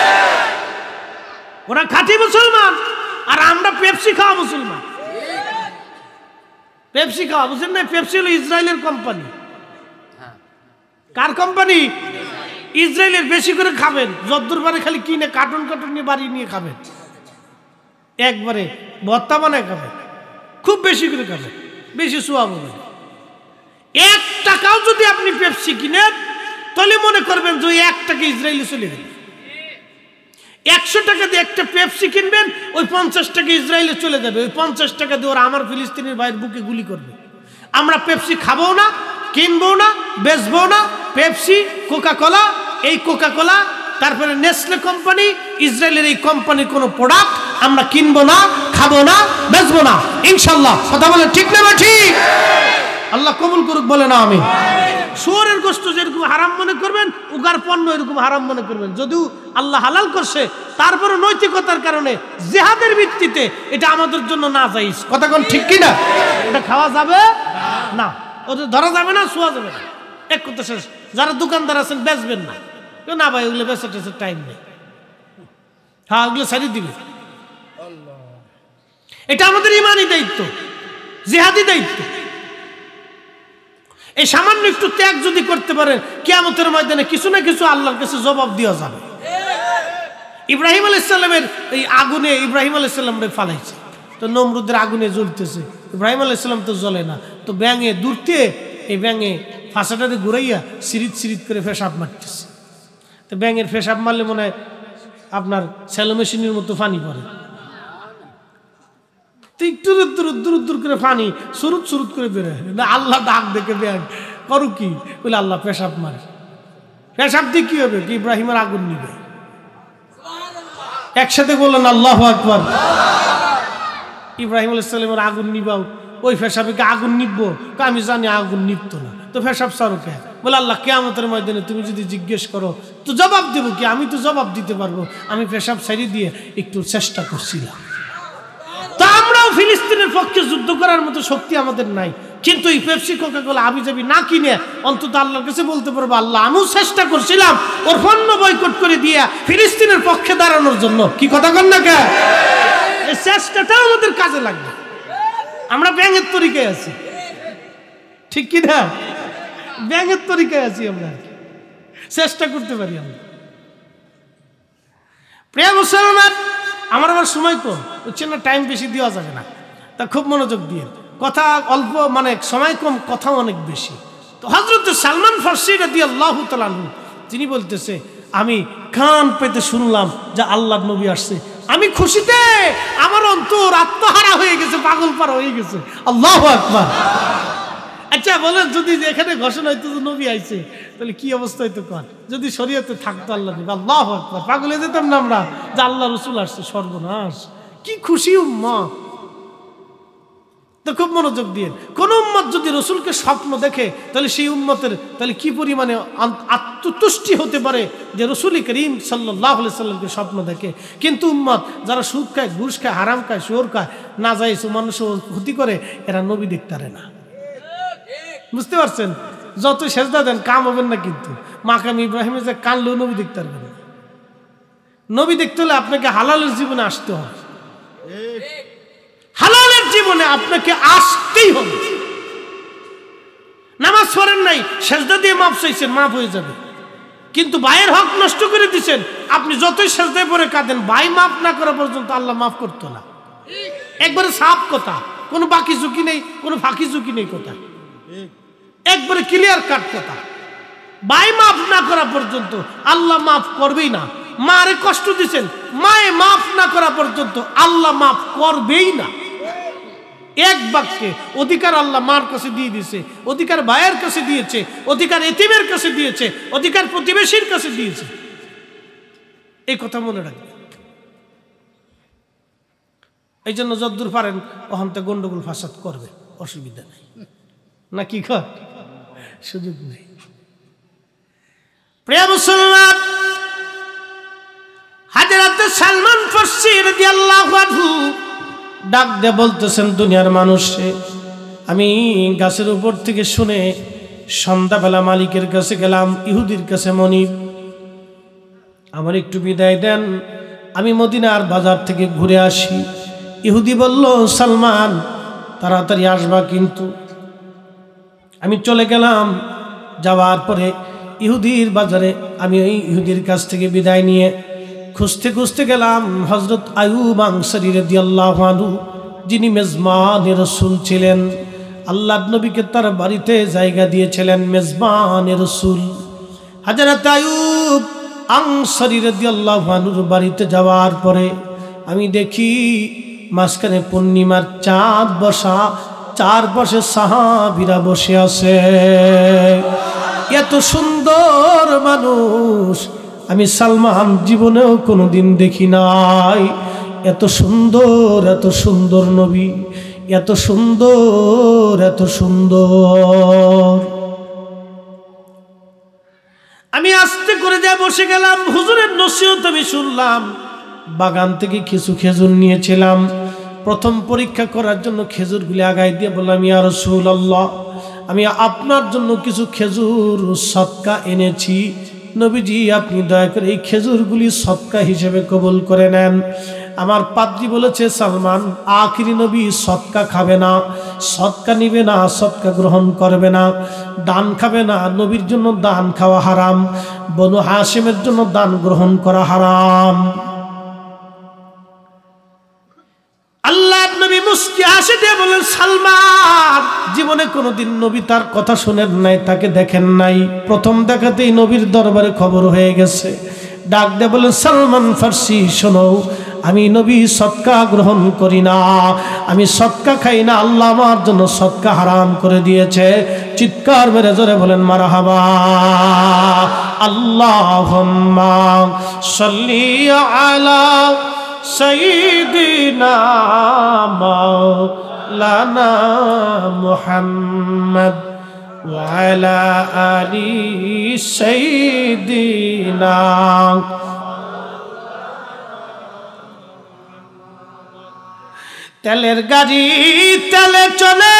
ওরা খাঁটি মুসলমান আর আমরা পেপসি খাওয়া মুসলমান। পেপসি খাওয়া, বুঝলেন না? পেপসি হলো ইসরায়েলের কোম্পানি। কার কোম্পানি? ইসরায়েলের। বেশি করে খাবেন, যদ্দূর পারে খালি কিনে কার্টুন কার্টুন নিয়ে বাড়ি নিয়ে খাবেন, একবারে ভর্তা বানায় খাবেন, খুব বেশি করে খাবেন, বেশি সোয়াব হবে। এক টাকাও যদি আপনি পেপসি কিনেন তাহলে মনে করবেন যে ওই এক টাকা ইসরায়েলে চলে গেল। একশো টাকা দিয়ে একটা পেপসি কিনবেন, ওই পঞ্চাশ টাকা ইসরায়েলে চলে যাবে। ওই পঞ্চাশ টাকা দিয়ে ওরা আমার ফিলিস্তিনের ভাইয়ের বুকে গুলি করবে। আমরা পেপসি খাবো না, কিনবো না, বেচবো না। পেপসি, কোকা কোলা, এই কোকা কোলা, তারপরে নেসলে কোম্পানি, ইসরায়েলের এই কোম্পানির কোনো প্রোডাক্ট আমরা কিনবো না, খাবো না, বেচবো না ইনশাল্লাহ। কথা বলে ঠিক না? ঠিক। আল্লাহ কবুল করুক, বলে না আমি। শুয়োরের গোশত যেরকম হারাম মনে করবেন, উগার পণ্য এরকম হারাম মনে করবেন। যদিও আল্লাহ হালাল করছে, তারপরে নৈতিকতার কারণে জিহাদের ভিত্তিতে এটা আমাদের জন্য না জায়েজ। কথা কোন ঠিক কি না? এটা খাওয়া যাবে না, ওটা ধরা যাবে না, শোয়া যাবে না। এক কথা শেষ। যারা দোকানদার আছেন বেচবেন না, না ভাই ওগুলো বেচা টেচার টাইম নেই, হ্যাঁ ওগুলো ছাড়িয়ে দিবে। এটা আমাদের ইমানি দায়িত্ব, জিহাদি দায়িত্ব। এই সামান্য একটু ত্যাগ যদি করতে পারেন, কিয়ামতের ময়দানে কিছু না কিছু আল্লাহর কাছে জবাব দেওয়া যাবে। ইব্রাহিম আলাইহিস সালামের এই আগুনে ইব্রাহিম আলাইহিস সালামরে ফালাইছে, তো নমরুদের আগুনে জ্বলতেছে, ইব্রাহিম আলাইহিস সালাম তো জ্বলে না, তো ব্যাঙে দূরতে এই ব্যাঙে ফাঁসাটাতে ঘুরাইয়া সিরিত সিরিত করে পেশাব মারতেছে। তো ব্যাঙের পেশাব মারলে মনে হয় আপনার স্যালো মেশিনের মতো পানি পড়ে, একটু দূর দূর দূর করে পানি সুরুত সুরুত করে বেরোয়। আল্লাহ ডাক দেখে ব্যাং করু কি বলে, আল্লাহ পেশাব মারে। পেশাব দিয়ে কি হবে? কি ইব্রাহিমের আগুন নিবে। একসাথে বললেন আল্লাহু আকবার। ইব্রাহিম আলাইহিস সালামের আগুন নিবাও, ওই পেশাবে কি আগুন নিববো? আমি জানি আগুন নিবতো না, তো পেশাব সারো কে? বলে আল্লাহ কিয়ামতের ময়দানে তুমি যদি জিজ্ঞেস করো তো জবাব দেবো কি? আমি তো জবাব দিতে পারবো, আমি পেশাব ছাড়িয়ে দিয়ে একটু চেষ্টা করছিলাম। তা আমরাও ফিলিস্তিনের পক্ষে যুদ্ধ করার মতো শক্তি আমাদের নাই, কিন্তু এই পেপসি কোকা কোলা আবি যাবি না কিনে অন্তত আল্লাহর কাছে বলতে পারবো, আল্লাহ আমিও চেষ্টা করছিলাম ওর পণ্য বয়কট করে দিয়া ফিলিস্তিনের পক্ষে দাঁড়ানোর জন্য। কি কথা কন না কে? এই চেষ্টাটাও আমাদের কাজে লাগবে। আমরা ব্যাঙের তরিকায় আছি, ঠিক কি না? ব্যাঙের তরিকায় আছি, আমরা চেষ্টা করতে পারি। আমরা প্রিয় মুসলমান, আমার আবার সময় কম, বুঝছেন না, টাইম বেশি দেওয়া যাবে না, তা খুব মনোযোগ দিয়ে। কথা অল্প, মানে সময় কম, কথা অনেক বেশি। তো হযরত সালমান ফারসি রাদিয়াল্লাহু তাআলা আনহু তিনি বলতেছে, আমি কান পেতে শুনলাম যে আল্লাহর নবী আসছে, আমি খুশিতে আমার অন্তর আত্মহারা হয়ে গেছে, পাগল পারা হয়ে গেছে। আল্লাহু আকবার। আচ্ছা বলেন, যদি এখানে ঘোষণা হইতো যে নবী আইছে, তাহলে কি অবস্থা হইতো? কর যদি শরীয়তে থাকতো আল্লাহ নবী, আল্লাহু আকবার, পাগল হয়ে যেতাম না আমরা যে আল্লাহ রাসূল আসছে। সর্বনাশ, কি খুশি উম্মত। তো খুব মনোযোগ দিয়ে, কোন উম্মত যদি রসুলকে স্বপ্ন দেখে তাহলে সেই উম্মতের তাহলে কি পরিমাণে আত্মতুষ্টি হতে পারে যে রসুল করিম সাল্লাল্লাহু আলাইহি সাল্লামকে স্বপ্ন দেখে। কিন্তু উম্মত যারা সুদ খায়, ঘুষ খায়, হারাম খায়, শুয়োর খায়, না যায় মানুষও ক্ষতি করে, এরা নবী দেখতে পারে না। বুঝতে পারছেন? যত সেজদা দেন কাম হবেন না, কিন্তু মাকাম ইব্রাহিমে যে কানলেও নবী দেখতে পারবেন না। নবী দেখতে হলে আপনাকে হালালের জীবনে আসতে হবে, হালালের জীবনে আপনাকে আসতেই হবে। নামাজ পড়েন নাই, সেজদা দিয়ে মাফ চাইছেন, মাফ হয়ে যাবে। কিন্তু ভাইয়ের হক নষ্ট করে দিচ্ছেন, আপনি যতই সেজদায় পড়ে কাঁদেন, ভাই মাফ না করা পর্যন্ত আল্লাহ মাফ করতো না। একবারে সাফ কথা। কোনো বাকি ঝুঁকি নেই, কোনো ফাঁকি ঝুঁকি নেই। কথা একবারে ক্লিয়ার কাট কথা। ভাই মাফ না করা পর্যন্ত আল্লাহ মাফ করবেই না। মারে কষ্ট দিচ্ছেন, মায়ে মাফ না করা পর্যন্ত আল্লাহ মাফ করবেই না। এক বাক্যে অধিকার আল্লাহ মার কাছে দিয়ে দিয়েছে, অধিকার ভাইয়ের কাছে দিয়েছে, অধিকার এতিমের কাছে দিয়েছে, অধিকার প্রতিবেশীর কাছে দিয়েছে। এই কথা মনে রাখবেন। এই জন্য যদ্দূর পারেন অহন্তে গন্ডগোল ফাসাদ করবে, অসুবিধা নেই। না কি কর, সুযোগ নেই। প্রিয় মুসলমান, হযরত সালমান ফারসি রাদিয়াল্লাহু আনহু ডাক দিয়ে বলতেছেন, দুনিয়ার মানুষে আমি গাছের উপর থেকে শুনে সন্ধ্যাবেলা মালিকের কাছে গেলাম, ইহুদির কাছে, মনিব আমার একটু বিদায় দেন, আমি মদিনার বাজার থেকে ঘুরে আসি। ইহুদি বলল, সালমান তাড়াতাড়ি আসবা কিন্তু। আমি চলে গেলাম। যাওয়ার পরে ইহুদির বাজারে আমি ওই ইহুদির কাছ থেকে বিদায় নিয়ে খুঁজতে খুঁজতে গেলাম হযরত আইয়ুব আনসারী রাদিয়াল্লাহু আনহু, যিনি মেজবানে রাসূল ছিলেন। আল্লাহর নবীকে তার বাড়িতে জায়গা দিয়েছিলেন মেজবানে রাসূল। হযরত আইয়ুব আনসারী রাদিয়াল্লাহু আনহুর বাড়িতে যাওয়ার পরে আমি দেখি মাঝখানে পূর্ণিমার চাঁদ বসা, চারপাশে সাহাবীরা বসে আছে। এত সুন্দর মানুষ আমি সালমান জীবনেও কোনোদিন দেখি নাই। এত সুন্দর, এত সুন্দর নবী, এত সুন্দর, এত সুন্দর। আমি আস্তে করে যা বসে গেলাম, হুজুরের নসিহত আমি শুনলাম। বাগান থেকে কিছু খেজুর নিয়েছিলাম, প্রথম পরীক্ষা করার জন্য খেজুরগুলি আগায় দিয়ে বললাম, ইয়া রাসূলুল্লাহ, আমি আপনার জন্য কিছু খেজুর সদকা এনেছি, নবীজি আপনি দয়া করে এই খেজুরগুলি সদকা হিসেবে কবুল করে নেন। আমার পাদ্রী বলেছে, সালমান আখিরি নবী সদকা খাবে না, সদকা নিবে না, সদকা গ্রহণ করবে না, দান খাবে না। নবীর জন্য দান খাওয়া হারাম, বনু হাশিমের জন্য দান গ্রহণ করা হারাম। আল্লাহ নবী মুস্কি হাসি দিয়ে বলেন, সালমান জীবনে কোনোদিন নবী তার কথা শুনেন নাই, তাকে দেখেন নাই, প্রথম দেখাতেই নবীর দরবারে খবর হয়ে গেছে। ডাক দিয়ে বলেন, সালমান ফারসি শোনো, আমি নবী সদকা গ্রহণ করি না, আমি সদকা খাই না, আল্লাহ আমার জন্য সদকা হারাম করে দিয়েছে। চিৎকার মেরে জোরে বলেন মারহাবা। আল্লাহুম্মা সাল্লি আলা সাইয়্যিদিনা মাওলানা মুহাম্মদ ওয়া আলা আলি সাইয়্যিদিনা। তেলের গাড়ি তেলে চলে,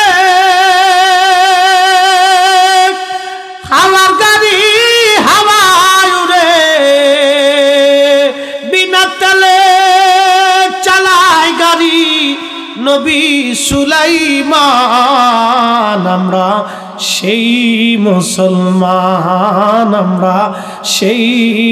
হাওয়ার গাড়ি হাওয়ায় উড়ে, বিনা তেলে চালায় গাড়ি নবী সুলাইমান। আমরা সেই মুসলমান, আমরা সেই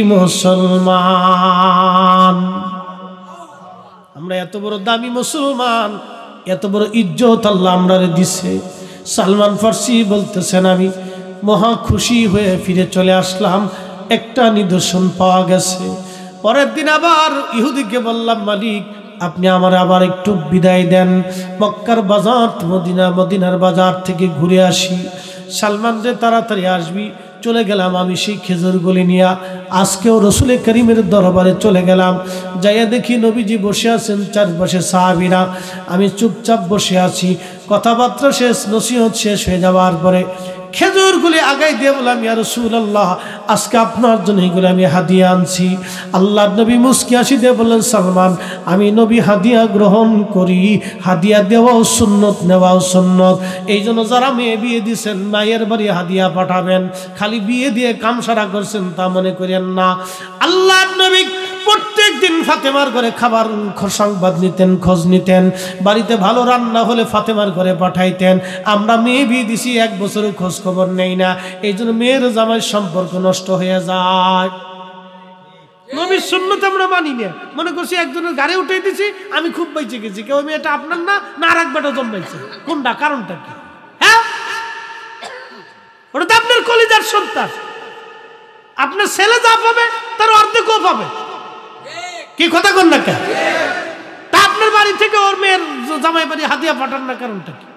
মুসলমান। আমরা এত বড় দামি মুসলমান, এত বড় ইজ্জত আল্লাহ আমরা দিছে। সালমান ফারসি বলতেছেন, আমি মহা খুশি হয়ে ফিরে চলে আসলাম, একটা নিদর্শন পাওয়া গেছে। পরের দিন আবার ইহুদিকে বললাম, মালিক আপনি আমার আবার একটু বিদায় দেন, মক্কার বাজার মদিনা মদিনার বাজার থেকে ঘুরে আসি। সালমান রে তাড়াতাড়ি আসবি। চলে গেলাম আমি সেই খেজুরগুলি নিয়ে। আজকেও রসুল করিমের দরবারে চলে গেলাম, যাইয়া দেখি নবীজি বসে আছেন, চারপাশে সাহাবীরা, আমি চুপচাপ বসে আছি। কথাবার্তা শেষ, নসিহত শেষ হয়ে যাওয়ার পরে খেজুরগুলি আগাই দিয়ে বললাম, ইয়া রাসূলুল্লাহ আজকে আপনার জন্য এগুলো আমি হাদিয়া আনছি। আল্লাহর নবী মুস্কি হাসি দিয়ে বললেন, সালমান আমি নবী হাদিয়া গ্রহণ করি, হাদিয়া দেওয়াও সুন্নত, নেওয়াও সুন্নত। এই জন্য যারা মেয়ে বিয়ে দিয়েছেন মায়ের বাড়ি হাদিয়া পাঠাবেন, খালি বিয়ে দিয়ে কাম সারা করছেন তা মনে করেন না। আল্লাহর নবী প্রত্যেক দিন ফাতেমার ঘরে খাবার সংবাদ নিতেন, খোঁজ নিতেন, বাড়িতে ভালো রান্না হলে ফাতেমার ঘরে পাঠাইতেন। আমরা মেয়ে বিয়ে দিছি, এক বছরের খোঁজ খবর নেই না, এই জন্য মেয়ের জামাই সম্পর্ক নষ্ট হয়ে যায়। নবীর সুন্নত আমরা মানি না, মনে করছি একজনের গাড়ি উঠে দিছি আমি খুব বেঁচে গেছি, কেউ মেয়েটা আপনার না না আর এক বেটা জন্মাইছে, কোনটা কারণটা কি? হ্যাঁ, ওটা তো আপনার কলিজার সন্তান, আপনার ছেলে যা পাবে তার অর্ধেকও পাবে, কি কথা কন না কেন? তা আপনার বাড়ি থেকে ওর মেয়ের জামাই বাড়ি হাদিয়া পাঠান না, কারণটা কি?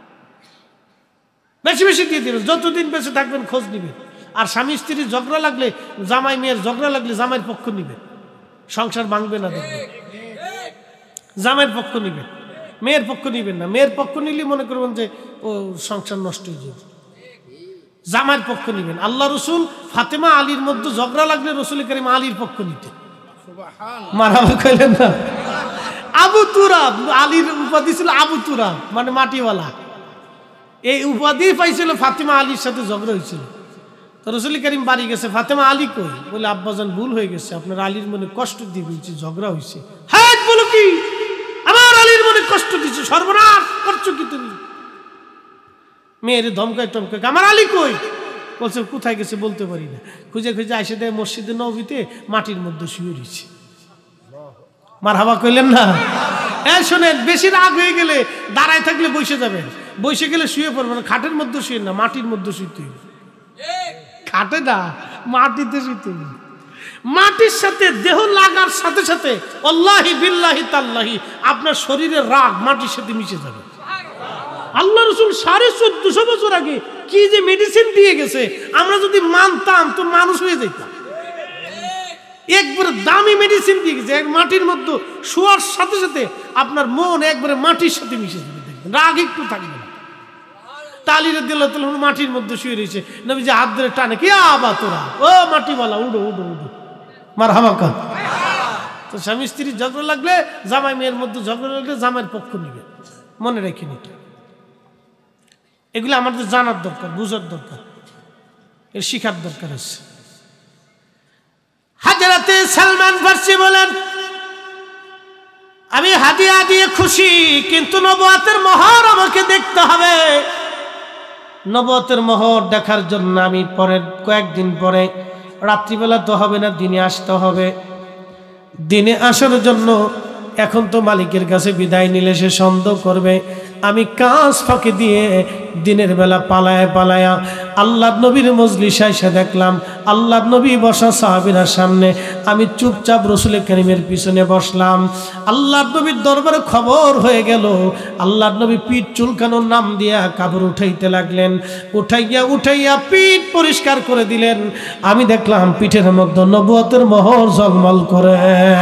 বেশি বেশি দিয়ে দিবেন, যতদিন বেঁচে থাকবেন খোঁজ নিবেন। আর স্বামী স্ত্রীর ঝগড়া লাগলে, জামাই মেয়ের ঝগড়া লাগলে জামাইয়ের পক্ষ নিবেন, সংসার ভাঙবে না দেখবেন। জামাইয়ের পক্ষ নিবেন, মেয়ের পক্ষ নিবেন না। মেয়ের পক্ষ নিলে মনে করবেন যে ও সংসার নষ্ট হয়ে যাবে। জামাইয়ের পক্ষ নিবেন। আল্লাহ রসুল ফাতেমা আলীর মধ্যে ঝগড়া লাগলে রসুল করিম আলীর পক্ষ নিতেন। মারামা কইলেন না? আবু তুরাব, আলীর উপাধি ছিল আবু তুরাব, মানে মাটিওয়ালা। এই উপাধি পাইছিল ফাতেমা আলীর সাথে ঝগড়া হয়েছিল। তো রসুল করিম বাড়ি গেছে, ফাতেমা আলী কই? বলে আব্বাজান ভুল হয়ে গেছে, আপনার আলীর মনে কষ্ট দিয়ে বলছি, ঝগড়া হয়েছে। হ্যাঁ বলো কি? আমার আলীর মনে কষ্ট দিচ্ছে, সর্বনাশ করছো কি তুমি? মেয়ের ধমকায় টমকায়, আমার আলী কই? বলছে কোথায় গেছে বলতে পারি না। খুঁজে খুঁজে আসে দেয় মসজিদে নববীতে মাটির মধ্যে শুয়ে রয়েছে। মারহাবা কইলেন না? হ্যাঁ শোনেন, বেশি রাগ হয়ে গেলে দাঁড়ায় থাকলে বসে যাবেন, বসে গেলে শুয়ে পড়বেন। খাটের মধ্যে শুয়ে না, মাটির মধ্যে শুইতে হবে। খাটে না, মাটিতে শুইতে হবে। মাটির সাথে দেহ লাগার সাথে সাথে আল্লাহি বিল্লাহি তাল্লাহি আপনার শরীরের রাগ মাটির সাথে মিশে যাবে। আল্লাহ রসুল সাড়ে চোদ্দশো বছর আগে কি যে মেডিসিন দিয়ে গেছে, আমরা যদি মানতাম তো মানুষ হয়ে যেতাম। একবারে দামি মেডিসিন দিয়ে গেছে, এক মাটির মধ্যে শোয়ার সাথে সাথে আপনার মন একবারে মাটির সাথে মিশে যাবে, দেখবেন রাগ একটু থাকবে না। তালিরে দিল মাটির মধ্যে শুয়ে রয়েছে, নবীজি হাত ধরে টানে, কি আবা তোরা, ও মাটিওয়ালা উডো উডো উডো, মারহাবা কর। তো স্বামী স্ত্রীর ঝগড়া লাগলে, জামাই মেয়ের মধ্যে ঝগড়া লাগলে জামাইয়ের পক্ষ নিবে, মনে রেখে নিতে। এগুলো আমাদের জানার দরকার, বুঝার দরকার, এর শিখার দরকার আছে। হাজরাতে সালমান ফারসি বলেন, আমি হাদিয়া দিয়ে খুশি, কিন্তু নবুয়তের মোহর আমাকে দেখতে হবে। নবুয়তের মোহর দেখার জন্য আমি পরের কয়েকদিন পরে, রাত্রিবেলা তো হবে না, দিনে আসতে হবে। দিনে আসার জন্য এখন তো মালিকের কাছে বিদায় নিলে সে সন্দেহ করবে। আমি কাজ ফাঁকি দিয়ে দিনের বেলা পালায় পালায়া আল্লাহ নবীর মজলিসে এসে দেখলাম আল্লাহ নবী বসা সাহাবীরা সামনে, আমি চুপচাপ রসুল করিমের পিছনে বসলাম। আল্লাহ নবীর দরবারে খবর হয়ে গেল, আল্লাহ নবী পিঠ চুলকানোর নাম দিয়া কাপড় উঠাইতে লাগলেন। উঠাইয়া উঠাইয়া পিঠ পরিষ্কার করে দিলেন। আমি দেখলাম পিঠের মধ্যে নবুয়তের মোহর ঝলমল করে।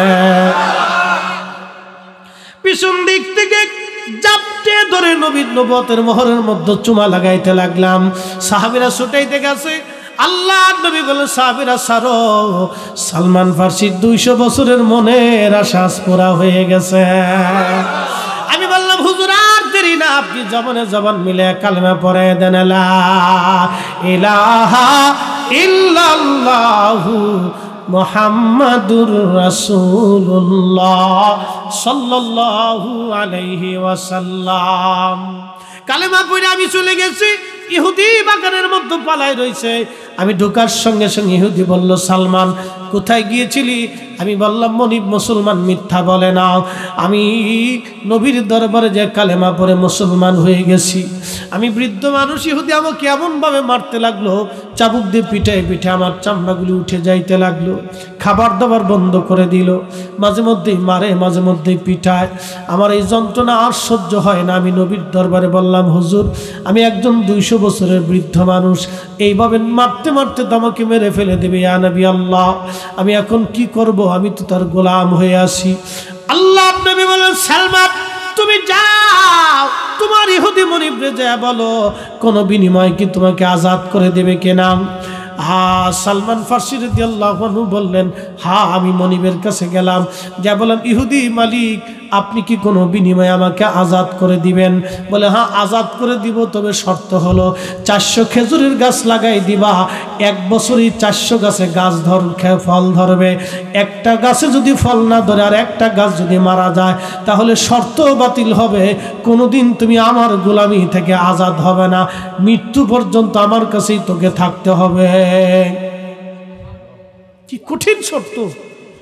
পিছন দিক থেকে জাপটে ধরে নবীর নবুয়তের মোহরের মধ্যে চুমা লাগাইতে লাগলাম। সাহাবীরা ছুটাইতে গেছে। আল্লাহ নবী বলে, সাহাবীরা সারো, সালমান ফারসির দুইশো বছরের মনের আশা পুরা হয়ে গেছে। আমি বললাম, হুজুর আর দেরি না, আপনি জবানে জবান মিলে কালেমা পড়ে দেন, লা ইলাহা ইল্লাল্লাহু মুহাম্মাদুর রাসূলুল্লাহ সাল্লাল্লাহু আলাইহি ওয়াসাল্লাম। কালেমা পড়ে আমি চলে গেছি। ইহুদি বাগানের মধ্যে পালায় রয়েছে। আমি ঢোকার সঙ্গে সঙ্গে ইহুদি বলল, সালমান কোথায় গিয়েছিলি? আমি বললাম, মনিব মুসলমান মিথ্যা বলে না, আমি নবীর দরবারে যে কালেমা পড়ে মুসলমান হয়ে গেছি। আমি বৃদ্ধ মানুষ, ইহুদি আমাকে এমনভাবে মারতে লাগলো, চাবুক দিয়ে পিঠে পিঠে আমার চামড়াগুলি উঠে যাইতে লাগলো। খাবার দাবার বন্ধ করে দিল, মাঝে মধ্যেই মারে, মাঝে মধ্যেই পিঠায়। আমার এই যন্ত্রণা আর সহ্য হয় না। আমি নবীর দরবারে বললাম, হুজুর আমি একজন দুইশো বছরের বৃদ্ধ মানুষ, এইভাবে মারতে মারতে তো আমাকে মেরে ফেলে দেবে, ইয়া নবী আল্লাহ, আমি এখন কি করব? আমি তো তার গোলাম হয়ে আছি। আল্লাহ নবী বলেন, সালমান তুমি যাও, তোমার ইহুদি মনিবরে যা বলো, কোন বিনিময় কি তোমাকে আজাদ করে দেবে কিনা? হা সালমান ফারসি রাদিয়াল্লাহু আনহু বললেন, হ্যাঁ আমি মনিবের কাছে গেলাম, যা বললাম, ইহুদি মালিক আপনি কি কোনো বিনিময়ে আমাকে আজাদ করে দিবেন? বলে, হ্যাঁ আজাদ করে দিব, তবে শর্ত হলো চারশো খেজুরের গাছ লাগাই দিবা, এক বছরই চারশো গাছে গাছ ধর ফল ধরবে। একটা গাছে যদি ফল না ধরে আর একটা গাছ যদি মারা যায়, তাহলে শর্ত বাতিল হবে, কোনোদিন তুমি আমার গোলামি থেকে আজাদ হবে না, মৃত্যু পর্যন্ত আমার কাছেই তোকে থাকতে হবে। কি কঠিন শর্ত!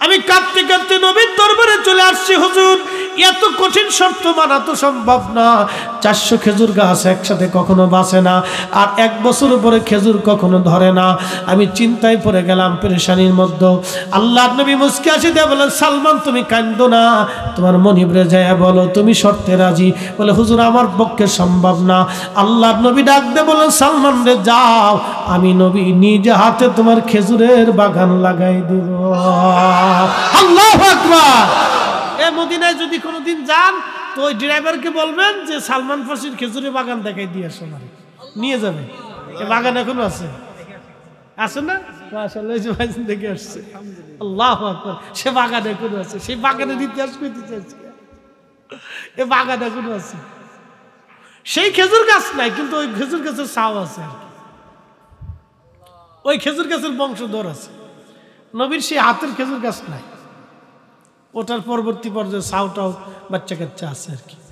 আমি কাঁদতে কাঁদতে নবীর দরবারে চলে আসছি, হুজুর এত কঠিন শর্ত মানা তো সম্ভব না। চারশো খেজুর গাছ একসাথে কখনো বাঁচে না, আর এক বছর পরে খেজুর কখনো ধরে না। আমি চিন্তায় পড়ে গেলাম, পেরেশানির মধ্যে। আল্লাহর নবী মুস্কি হাসি দিয়ে বলেন, সালমান তুমি কান্দো না, তোমার মনিবরে যায় বলো তুমি শর্তে রাজি। বলে হুজুর আমার পক্ষে সম্ভব না। আল্লাহর নবী ডাক দিয়ে বলেন, সালমান রে যাও, আমি নবী নিজ হাতে তোমার খেজুরের বাগান লাগাই দেব। আল্লাহু আকবার। এ মদিনায় যদি কোনোদিন যান তো ওই ড্রাইভারকে বলবেন যে সালমান ফার্সির খেজুরের বাগান দেখাই দিয়ে আসো, মানে নিয়ে যাবে। এ বাগান এখনো আছে, আছে না? মাশাআল্লাহ, এই যে ভাইজান দেখে আসছে। আল্লাহু আকবার। সে বাগান এখনো আছে, সেই বাগানের ইতিহাস কইতে চাইছি। এ বাগান এখনো আছে, সেই খেজুর গাছ নাই কিন্তু ওই খেজুর গাছের ছাও আছে আর কি। ওই খেজুর গাছের বংশধর আছে। নবীর সেই হাতের খেজুর গাছ নাই, ওটার পরবর্তী পর্যায়ে ছাউটাও বাচ্চা কাচ্চা আছে আর কি।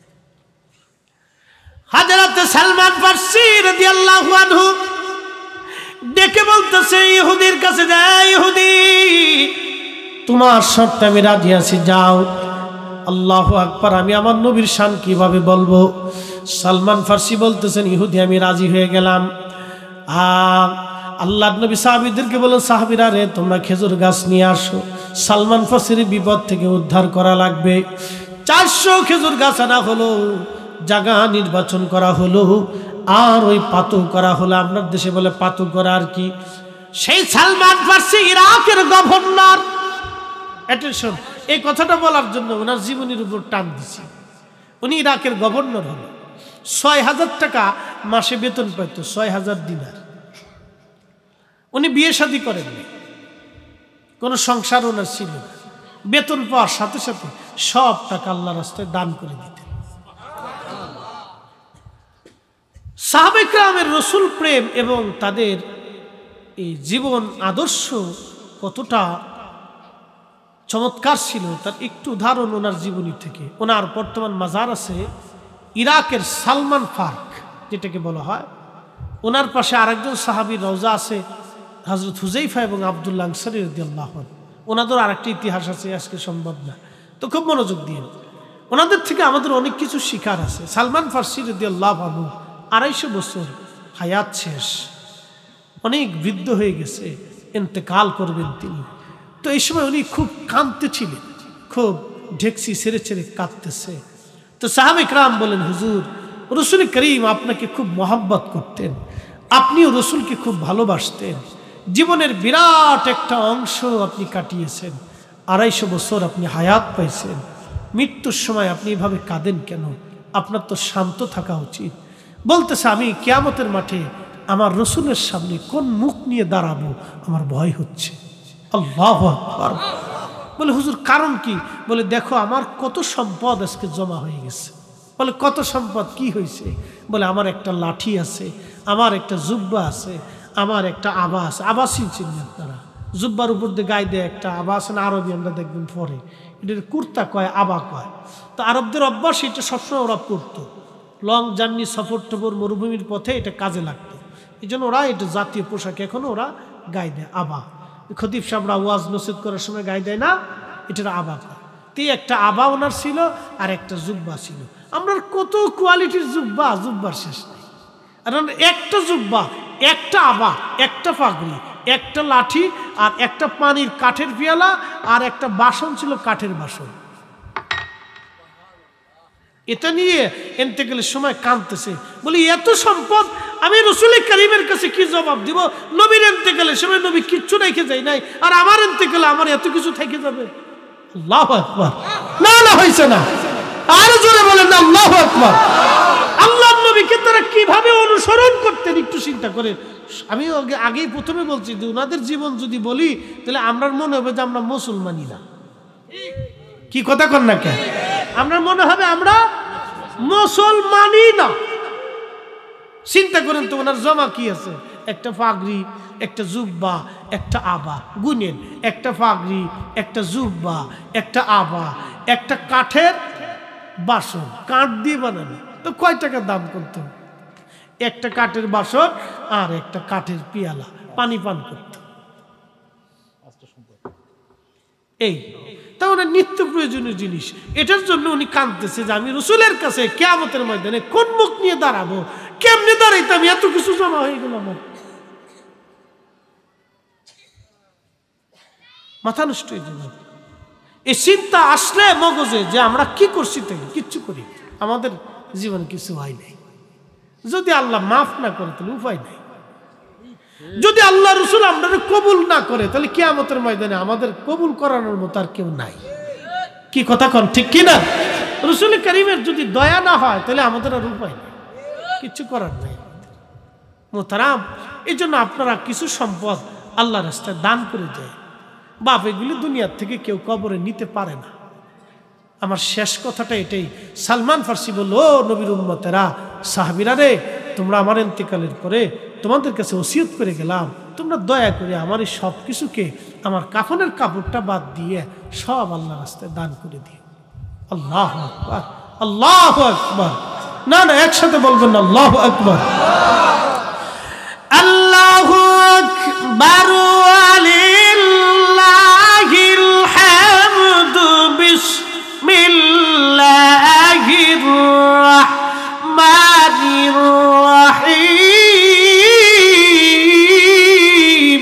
হযরত সালমান ফারসি রাদিয়াল্লাহু আনহু ডেকে বলতেছে ইহুদির কাছে, যায় ইহুদি তোমার শর্তে আমি রাজি আছি, যাও। আল্লাহু আকবার। আমি আমার নবীর শান কিভাবে বলবো? সালমান ফারসি বলতেছেন, ইহুদি আমি রাজি হয়ে গেলাম। আর আল্লাহর নবী সাহাবীদেরকে বলেন, সাহাবীরা রে তোমরা খেজুর গাছ নিয়ে আসো, সালমান ফারসির বিপদ থেকে উদ্ধার করা লাগবে। চারশো খেজুর গাছ আনা হলো, জায়গা নির্বাচন করা হলো, আর ওই পাতু করা হলো। আপনার দেশে বলে পাতু করা আর কি। সেই সালমান ফারসি ইরাকের গভর্নর। অ্যাটেনশন, এই কথাটা বলার জন্য ওনার জীবনের উপর টান দিছি। উনি ইরাকের গভর্নর হলো, ছয় হাজার টাকা মাসে বেতন পাইত, ছয় হাজার দিনার। উনি বিয়ে শাদী করেননি, কোনো সংসার ওনার ছিল না। বেতন পাওয়ার সাথে সাথে সব টাকা আল্লাহর রাস্তায় দান করে দিতেন। সাহাবায়ে কেরামের রসুল প্রেম এবং তাদের এই জীবন আদর্শ কতটা চমৎকার ছিল তার একটু উদাহরণ ওনার জীবনী থেকে। ওনার বর্তমান মাজার আছে ইরাকের সালমান পার্ক যেটাকে বলা হয়। ওনার পাশে আরেকজন সাহাবীর রওজা আছে, হযরত হুযায়ফা এবং আব্দুল্লাহ আনসারী রাদিয়াল্লাহু আনহু। ওনাদের আরেকটা ইতিহাস আছে, আজকে সম্ভব না, তো খুব মনোযোগ দিন। ওনাদের থেকে আমাদের অনেক কিছু শিখার আছে। সালমান ফারসি রাদিয়াল্লাহু আনহু আড়াইশো বছর হায়াত শেষ, অনেক বৃদ্ধ হয়ে গেছে, ইন্তেকাল করবেন তিনি। তো এই সময় উনি খুব কাঁদতেছিলেন, খুব ঢেকসি ছেড়ে ছেড়ে কাঁদতেছে। তো সাহাবায়ে কেরাম বলেন, হুজুর রসুল করিম আপনাকে খুব মহব্বত করতেন, আপনিও রসুলকে খুব ভালোবাসতেন, জীবনের বিরাট একটা অংশ আপনি কাটিয়েছেন, আড়াইশো বছর আপনি হায়াত পাইছেন, মৃত্যুর সময় আপনি এভাবে কাঁদেন কেন? আপনার তো শান্ত থাকা উচিত। বলতেছে আমি কিয়ামতের মাঠে আমার রসুলের সামনে কোন মুখ নিয়ে দাঁড়াবো আমার ভয় হচ্ছে। আল্লাহু আকবার। বলে হুজুর কারণ কি? বলে দেখো আমার কত সম্পদ আজকে জমা হয়ে গেছে। বলে কত সম্পদ, কি হয়েছে? বলে আমার একটা লাঠি আছে, আমার একটা জুব্বা আছে, আমার একটা আবা আছে। আবা চিনছেন আপনারা? জুব্বার উপর দিয়ে গায়ে দেয় একটা আবা আছে না, আরবি আমরা দেখবেন পরে, এটার কুর্তা কয়, আবা কয়। তো আরবদের অভ্যাস, এটা সবসময় ওরা পরতো। লং জার্নি, সফর টফর, মরুভূমির পথে এটা কাজে লাগতো, এই জন্য ওরা এটা জাতীয় পোশাক এখনো ওরা গায়ে দেয় আবা। খতিব সাহেবরা ওয়াজ নসিহত করার সময় গায়ে দেয় না, এটার আবা কয়। তে একটা আবা ওনার ছিল আর একটা জুব্বা ছিল। আমরা কত কোয়ালিটির জুব্বা, জুব্বার শেষ নেই। আর একটা জুব্বা, একটা আবা, একটা পাগড়ি, একটা লাঠি, আর একটা পানির কাঠের পেয়ালা, আর একটা বাসন ছিল কাঠের বাসন। এটা নিয়ে ইন্তেকালের সময় কাঁদতেছে, বলি এত সম্পদ আমি রসুল করিমের কাছে কি জবাব দিব? নবীর ইন্তেকালের সময় নবী কিচ্ছু রেখে যায় নাই, আর আমার ইন্তেকালে আমার এত কিছু থেকে যাবে। আল্লাহু আকবার। না না হইছে না, আরো জোরে বলেন না আল্লাহু আকবার। আল্লাহর নবীকে তারা কিভাবে অনুসরণ করতেন একটু চিন্তা করে। আমি আগেই প্রথমে বলছি যে ওনাদের জীবন যদি বলি তাহলে আমরা মনে হবে যে আমরা মুসলমানই না। কি কথা কন না কেন? আমরা মনে হবে আমরা মুসলমানই না। চিন্তা করেন তো ওনার জমা কি আছে? একটা পাগড়ি, একটা জুব্বা, একটা আবা। গুনেন, একটা পাগড়ি, একটা জুব্বা, একটা আবা, একটা কাঠের বাসন, কাঠ দিয়ে বানানো, তো কয় টাকা দাম করতো? একটা কাঠের বাসন আর একটা কাঠের পিয়ালা, পানি পান করত। এই তা উনি নিত্য প্রয়োজনীয় জিনিস, এটার জন্য উনি কাঁদতেছে যে আমি রসুলের কাছে কিয়ামতের ময়দানে কোন মুখ নিয়ে দাঁড়াবো, কেমনে দাঁড়াইতাম, এত কিছু জমা হয়ে গেল আমার, মাথা নষ্ট হয়ে যাবে। এই চিন্তা আসলে মগজে যে আমরা কি করছি, তাই কিচ্ছু করি, আমাদের জীবনে কিছু হয় নাই। যদি আল্লাহ মাফ না করে তাহলে উপায় নাই। যদি আল্লাহ রসুল আমরা কবুল না করে তাহলে কিয়ামতের ময়দানে আমাদের কবুল করানোর মতো আর কেউ নাই। কি কথা কন, ঠিক কিনা? রসুল করিমের যদি দয়া না হয় তাহলে আমাদের আর উপায় নেই, কিচ্ছু করার নাই মোহতারাম। এই জন্য আপনারা কিছু সম্পদ আল্লাহ রাস্তায় দান করে দেয়। বাপ, এগুলি দুনিয়ার থেকে কেউ কবরে নিতে পারে না। আমার শেষ কথাটা এটাই। সালমান ফার্সি বলল, ও নবীর উম্মতেরা, সাহাবীরা রে, তোমরা আমার ইন্তেকালের পরে তোমাদের কাছে ওসিয়ত করে গেলাম, তোমরা দয়া করে আমার এই সব কিছুকে, আমার কাফনের কাপড়টা বাদ দিয়ে সব আল্লাহ রাস্তায় দান করে দিও। আল্লাহু আকবার, আল্লাহু আকবার। না না, একসাথে বলবেন না, আল্লাহু আকবার, আল্লাহু আকবার, ওয়ালিল্লাহিল হামদু, বিসমিল্লাহির রাহমানির রাহিম।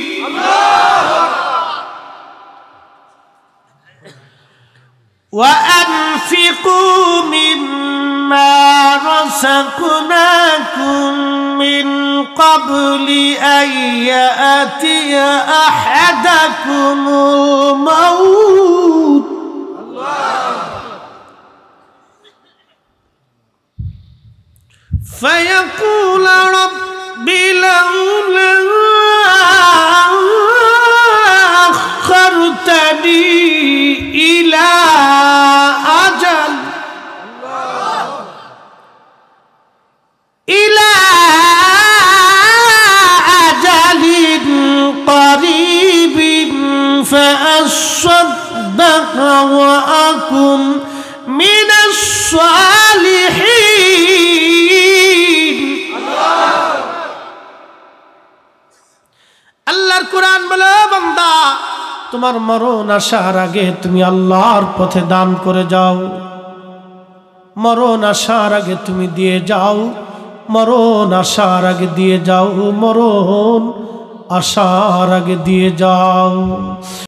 وأنفقوا مما رزقناكم من قبل أن يأتي أحدكم الموت فيقول رب لولا أخرتني إلى أجل إلى أجل قريب فأصدق وأكن من الصالحين। আল্লাহর কোরআন বলে, বান্দা, তোমার মরণ আসার আগে তুমি আল্লাহর পথে দান করে যাও। মরণ আসার আগে তুমি দিয়ে যাও, মরণ আসার আগে দিয়ে যাও, মরণ আসার আগে দিয়ে যাও।